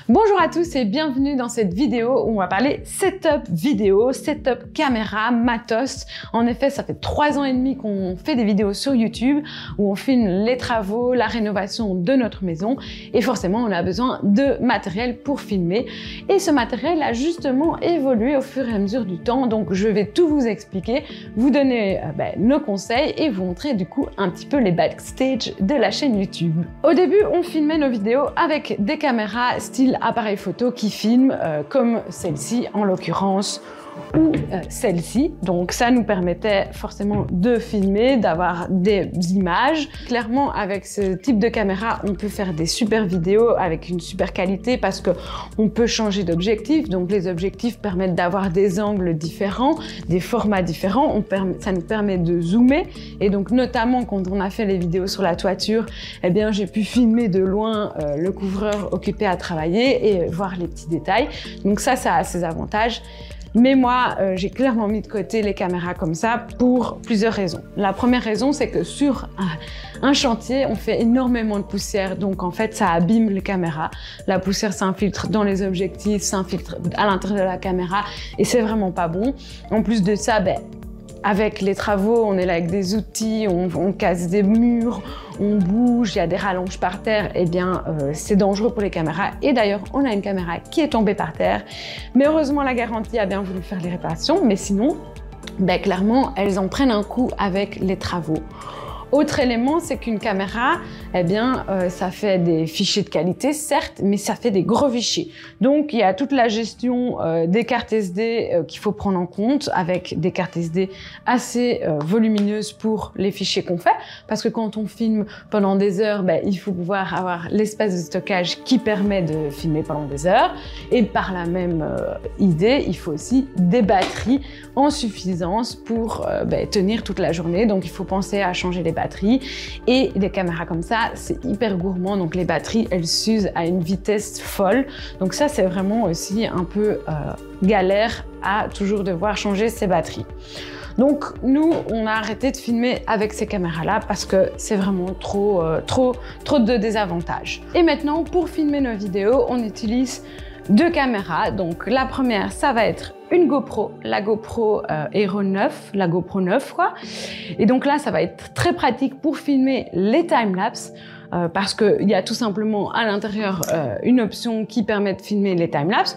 Bonjour à tous et bienvenue dans cette vidéo où on va parler setup vidéo, setup caméra, matos. En effet, ça fait 3 ans et demi qu'on fait des vidéos sur YouTube où on filme les travaux, la rénovation de notre maison et forcément on a besoin de matériel pour filmer. Et ce matériel a justement évolué au fur et à mesure du temps, donc je vais tout vous expliquer, vous donner nos conseils et vous montrer du coup un petit peu les backstage de la chaîne YouTube. Au début, on filmait nos vidéos avec des caméras style appareil photo qui filment comme celle-ci en l'occurrence ou celle-ci. Donc ça nous permettait forcément de filmer, d'avoir des images. Clairement, avec ce type de caméra, on peut faire des super vidéos avec une super qualité parce que on peut changer d'objectif. Donc les objectifs permettent d'avoir des angles différents, des formats différents. Ça nous permet de zoomer. Et donc notamment quand on a fait les vidéos sur la toiture, eh bien j'ai pu filmer de loin le couvreur occupé à travailler et voir les petits détails. Donc ça a ses avantages. Mais moi, j'ai clairement mis de côté les caméras comme ça pour plusieurs raisons. La première raison, c'est que sur un chantier, on fait énormément de poussière. Donc en fait, ça abîme les caméras. La poussière s'infiltre dans les objectifs, s'infiltre à l'intérieur de la caméra et c'est vraiment pas bon. En plus de ça, avec les travaux, on est là avec des outils, on casse des murs, on bouge, il y a des rallonges par terre, eh bien c'est dangereux pour les caméras. Et d'ailleurs, on a une caméra qui est tombée par terre. Mais heureusement, la garantie a bien voulu faire les réparations, mais sinon, clairement, elles en prennent un coup avec les travaux. Autre élément, c'est qu'une caméra, ça fait des fichiers de qualité, certes, mais ça fait des gros fichiers. Donc, il y a toute la gestion des cartes SD qu'il faut prendre en compte avec des cartes SD assez volumineuses pour les fichiers qu'on fait. Parce que quand on filme pendant des heures, il faut pouvoir avoir l'espace de stockage qui permet de filmer pendant des heures. Et par la même idée, il faut aussi des batteries en suffisance pour tenir toute la journée. Donc, il faut penser à changer les batteries et des caméras comme ça, c'est hyper gourmand. Donc, les batteries, elles s'usent à une vitesse folle. Donc, ça, c'est vraiment aussi un peu galère à toujours devoir changer ses batteries. Donc, nous, on a arrêté de filmer avec ces caméras-là parce que c'est vraiment trop de désavantages. Et maintenant, pour filmer nos vidéos, on utilise 2 caméras. Donc la première, ça va être une GoPro, la GoPro Hero 9, la GoPro 9 quoi. Et donc là, ça va être très pratique pour filmer les timelapses parce qu'il y a tout simplement à l'intérieur une option qui permet de filmer les timelapses.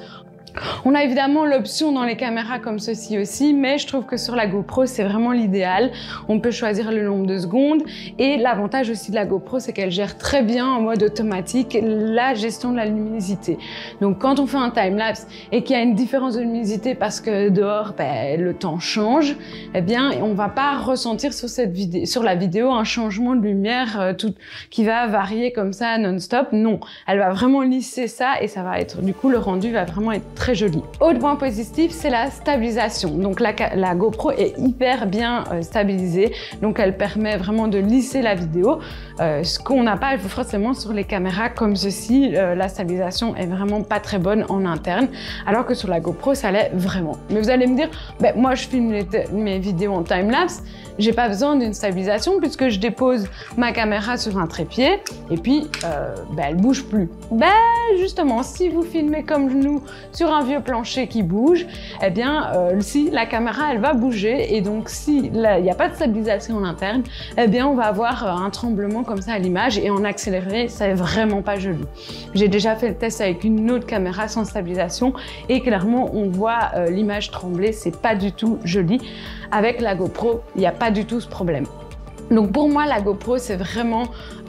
On a évidemment l'option dans les caméras comme ceci aussi, mais je trouve que sur la GoPro, c'est vraiment l'idéal. On peut choisir le nombre de secondes et l'avantage aussi de la GoPro, c'est qu'elle gère très bien en mode automatique la gestion de la luminosité. Donc quand on fait un timelapse et qu'il y a une différence de luminosité parce que dehors, le temps change, eh bien, on va pas ressentir sur la vidéo un changement de lumière qui va varier comme ça non-stop. Non, elle va vraiment lisser ça et ça va être, du coup, le rendu va vraiment être très joli. Autre point positif, c'est la stabilisation. Donc la GoPro est hyper bien stabilisée, donc elle permet vraiment de lisser la vidéo, ce qu'on n'a pas forcément sur les caméras comme ceci. La stabilisation est vraiment pas très bonne en interne, alors que sur la GoPro, ça l'est vraiment. Mais vous allez me dire, moi je filme mes vidéos en time-lapse, j'ai pas besoin d'une stabilisation puisque je dépose ma caméra sur un trépied et puis elle bouge plus. Justement, si vous filmez comme nous sur un vieux plancher qui bouge, eh bien si la caméra elle va bouger et donc si il n'y a pas de stabilisation en interne, eh bien on va avoir un tremblement comme ça à l'image et en accéléré, c'est vraiment pas joli. J'ai déjà fait le test avec une autre caméra sans stabilisation et clairement on voit l'image trembler, c'est pas du tout joli. Avec la GoPro, il n'y a pas du tout ce problème. Donc pour moi, la GoPro, c'est vraiment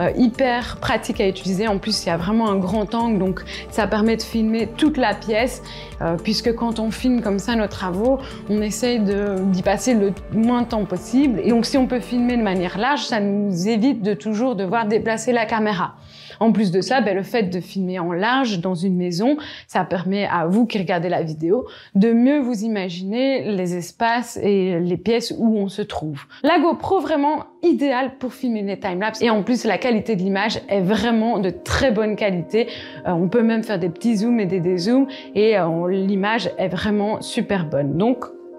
hyper pratique à utiliser. En plus, il y a vraiment un grand angle, donc ça permet de filmer toute la pièce, puisque quand on filme comme ça nos travaux, on essaye d'y passer le moins de temps possible. Et donc si on peut filmer de manière large, ça nous évite de toujours devoir déplacer la caméra. En plus de ça, le fait de filmer en large dans une maison, ça permet à vous qui regardez la vidéo de mieux vous imaginer les espaces et les pièces où on se trouve. La GoPro, vraiment idéale pour filmer les timelapses. Et en plus, la qualité de l'image est vraiment de très bonne qualité. On peut même faire des petits zooms et des dézooms et l'image est vraiment super bonne. Donc,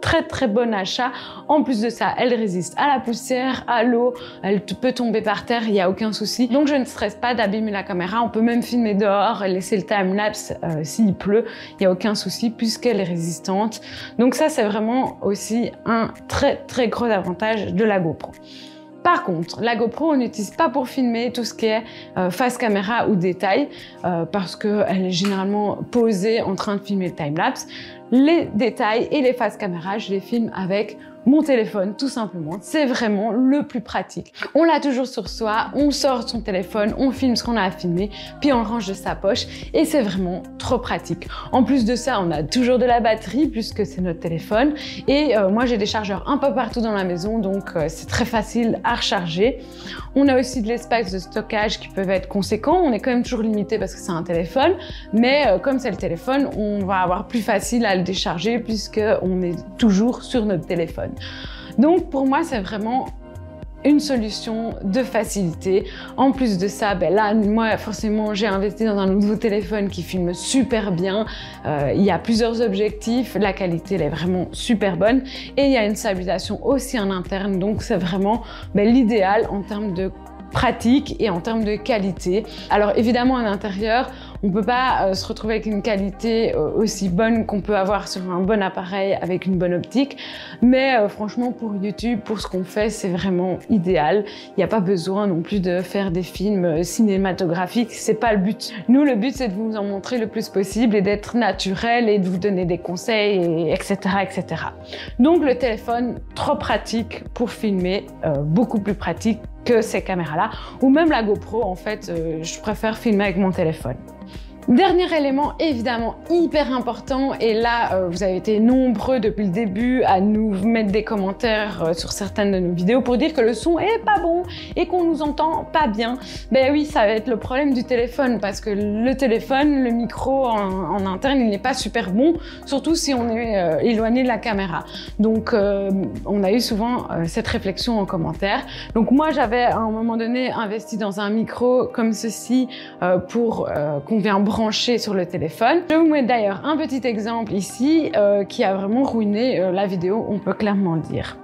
très bon achat. En plus de ça, elle résiste à la poussière, à l'eau, elle peut tomber par terre, il n'y a aucun souci. Donc je ne stresse pas d'abîmer la caméra, on peut même filmer dehors, laisser le time-lapse s'il pleut, il n'y a aucun souci puisqu'elle est résistante. Donc ça, c'est vraiment aussi un très gros avantage de la GoPro. Par contre, la GoPro, on n'utilise pas pour filmer tout ce qui est face caméra ou détail parce qu'elle est généralement posée en train de filmer le time-lapse. Les détails et les faces caméra, je les filme avec mon téléphone, tout simplement. C'est vraiment le plus pratique. On l'a toujours sur soi, on sort son téléphone, on filme ce qu'on a à filmer, puis on le range de sa poche et c'est vraiment trop pratique. En plus de ça, on a toujours de la batterie puisque c'est notre téléphone et moi j'ai des chargeurs un peu partout dans la maison, donc c'est très facile à recharger. On a aussi de l'espace de stockage qui peuvent être conséquents. On est quand même toujours limité parce que c'est un téléphone, mais comme c'est le téléphone, on va avoir plus facile à le décharger puisqu'on est toujours sur notre téléphone. Donc pour moi, c'est vraiment une solution de facilité. En plus de ça, ben là, moi, forcément, j'ai investi dans un nouveau téléphone qui filme super bien. Il y a plusieurs objectifs, la qualité, elle est vraiment super bonne. Et il y a une stabilisation aussi en interne, donc c'est vraiment l'idéal en termes de pratique et en termes de qualité. Alors évidemment, à l'intérieur, on peut pas se retrouver avec une qualité aussi bonne qu'on peut avoir sur un bon appareil avec une bonne optique, mais franchement pour YouTube, pour ce qu'on fait, c'est vraiment idéal. Il n'y a pas besoin non plus de faire des films cinématographiques, c'est pas le but. Nous, le but, c'est de vous en montrer le plus possible et d'être naturel et de vous donner des conseils, etc., etc. Donc le téléphone, trop pratique pour filmer, beaucoup plus pratique que ces caméras-là, ou même la GoPro, en fait, je préfère filmer avec mon téléphone. Dernier élément évidemment hyper important, et là vous avez été nombreux depuis le début à nous mettre des commentaires sur certaines de nos vidéos pour dire que le son est pas bon et qu'on nous entend pas bien. Ben oui, ça va être le problème du téléphone parce que le téléphone, le micro en interne, il n'est pas super bon, surtout si on est éloigné de la caméra. Donc on a eu souvent cette réflexion en commentaire. Donc moi j'avais à un moment donné investi dans un micro comme ceci pour qu'on vienne branché sur le téléphone. Je vous mets d'ailleurs un petit exemple ici qui a vraiment ruiné la vidéo, on peut clairement le dire.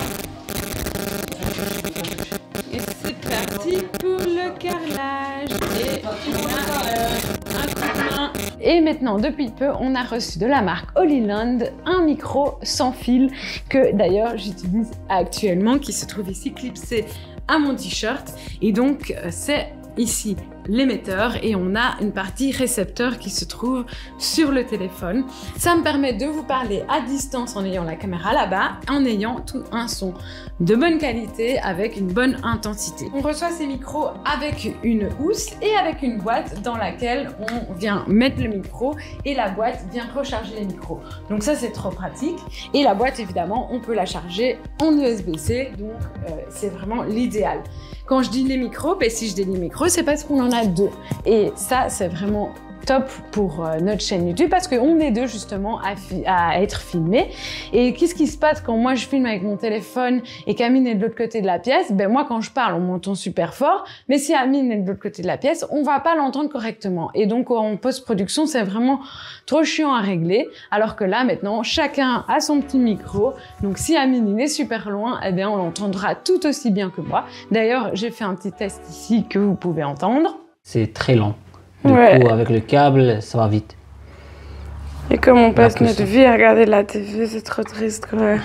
Et c'est parti pour le carrelage. Et on a un coup de main. Et maintenant, depuis peu, on a reçu de la marque Holyland un micro sans fil que d'ailleurs j'utilise actuellement, qui se trouve ici clipsé à mon t-shirt. Et donc c'est ici l'émetteur et on a une partie récepteur qui se trouve sur le téléphone. Ça me permet de vous parler à distance en ayant la caméra là-bas, en ayant tout un son de bonne qualité avec une bonne intensité. On reçoit ces micros avec une housse et avec une boîte dans laquelle on vient mettre le micro et la boîte vient recharger les micros. Donc ça, c'est trop pratique. Et la boîte, évidemment, on peut la charger en USB-C, donc c'est vraiment l'idéal. Quand je dis les micros, ben si je dis les micros, c'est parce qu'on en a deux. Et ça, c'est vraiment top pour notre chaîne YouTube parce qu'on est deux justement à être filmés. Et qu'est-ce qui se passe quand moi je filme avec mon téléphone et qu'Amine est de l'autre côté de la pièce? Ben moi, quand je parle, on m'entend super fort, mais si Amine est de l'autre côté de la pièce, on va pas l'entendre correctement. Et donc en post-production, c'est vraiment trop chiant à régler. Alors que là, maintenant, chacun a son petit micro. Donc si Amine il est super loin, eh bien on l'entendra tout aussi bien que moi. D'ailleurs, j'ai fait un petit test ici que vous pouvez entendre. C'est très lent. Du coup, avec le câble, ça va vite. Et comme on passe notre vie à regarder la TV, c'est trop triste quand même.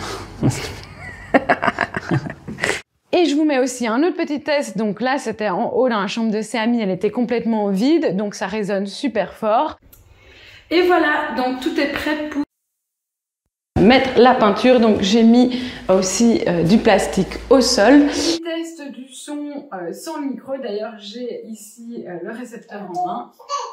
Et je vous mets aussi un autre petit test. Donc là, c'était en haut dans la chambre de Séami, elle était complètement vide, donc ça résonne super fort. Et voilà, donc tout est prêt pour mettre la peinture. Donc j'ai mis aussi du plastique au sol. Test du son sans le micro. D'ailleurs, j'ai ici le récepteur en main.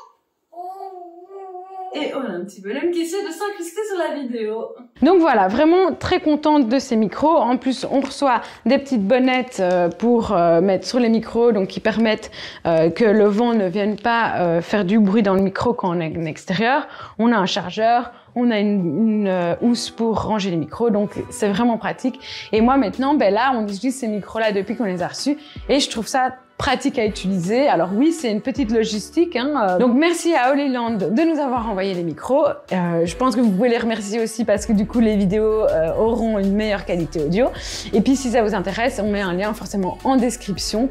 Et on a un petit bonhomme qui essaie de s'incruster sur la vidéo. Donc voilà, vraiment très contente de ces micros. En plus, on reçoit des petites bonnettes pour mettre sur les micros, donc qui permettent que le vent ne vienne pas faire du bruit dans le micro quand on est en extérieur. On a un chargeur, on a une housse pour ranger les micros, donc c'est vraiment pratique. Et moi maintenant, ben là, on utilise ces micros-là depuis qu'on les a reçus et je trouve ça pratique à utiliser. Alors oui, c'est une petite logistique, hein. Donc merci à Holyland de nous avoir envoyé les micros. Je pense que vous pouvez les remercier aussi parce que du coup les vidéos auront une meilleure qualité audio. Et puis si ça vous intéresse, on met un lien forcément en description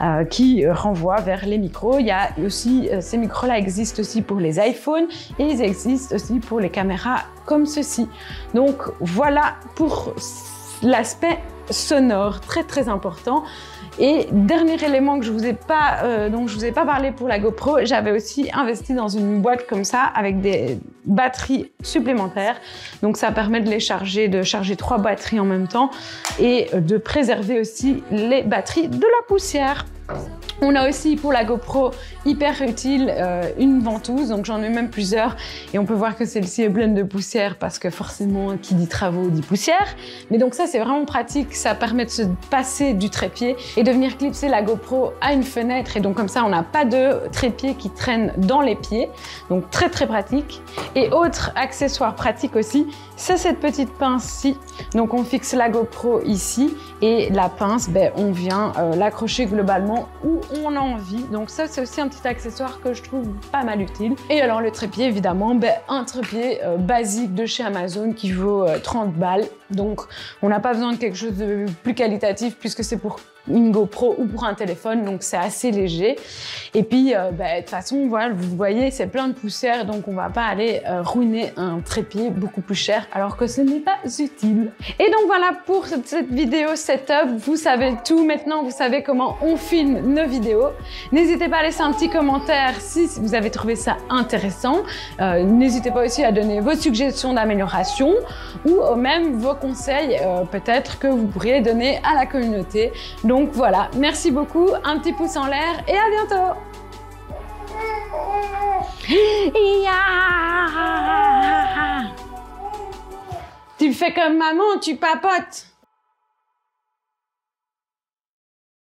qui renvoie vers les micros. Il y a aussi, ces micros-là existent aussi pour les iPhones et ils existent aussi pour les caméras comme ceci. Donc voilà pour l'aspect sonore, très important. Et dernier élément que je vous ai pas, dont je vous ai pas parlé pour la GoPro, j'avais aussi investi dans une boîte comme ça avec des batteries supplémentaires. Donc ça permet de les charger, de charger 3 batteries en même temps et de préserver aussi les batteries de la poussière. On a aussi pour la GoPro hyper utile une ventouse, donc j'en ai même plusieurs et on peut voir que celle-ci est pleine de poussière parce que forcément qui dit travaux dit poussière. Mais donc ça c'est vraiment pratique, ça permet de se passer du trépied et de venir clipser la GoPro à une fenêtre et donc comme ça on n'a pas de trépied qui traîne dans les pieds, donc très pratique. Et autre accessoire pratique aussi, c'est cette petite pince-ci. Donc on fixe la GoPro ici et la pince, on vient l'accrocher globalement où on a envie. Donc ça c'est aussi un petit accessoire que je trouve pas mal utile. Et alors le trépied évidemment, un trépied basique de chez Amazon qui vaut 30 balles. Donc on n'a pas besoin de quelque chose de plus qualitatif puisque c'est pour une GoPro ou pour un téléphone, donc c'est assez léger. Et puis de toute façon, voilà, vous voyez, c'est plein de poussière, donc on va pas aller ruiner un trépied beaucoup plus cher alors que ce n'est pas utile. Et donc voilà pour cette vidéo setup, vous savez tout maintenant, vous savez comment on filme nos vidéos. N'hésitez pas à laisser un petit commentaire si vous avez trouvé ça intéressant. N'hésitez pas aussi à donner vos suggestions d'amélioration ou même vos conseils peut-être que vous pourriez donner à la communauté. Donc voilà, merci beaucoup, un petit pouce en l'air et à bientôt. Tu fais comme maman, tu papotes.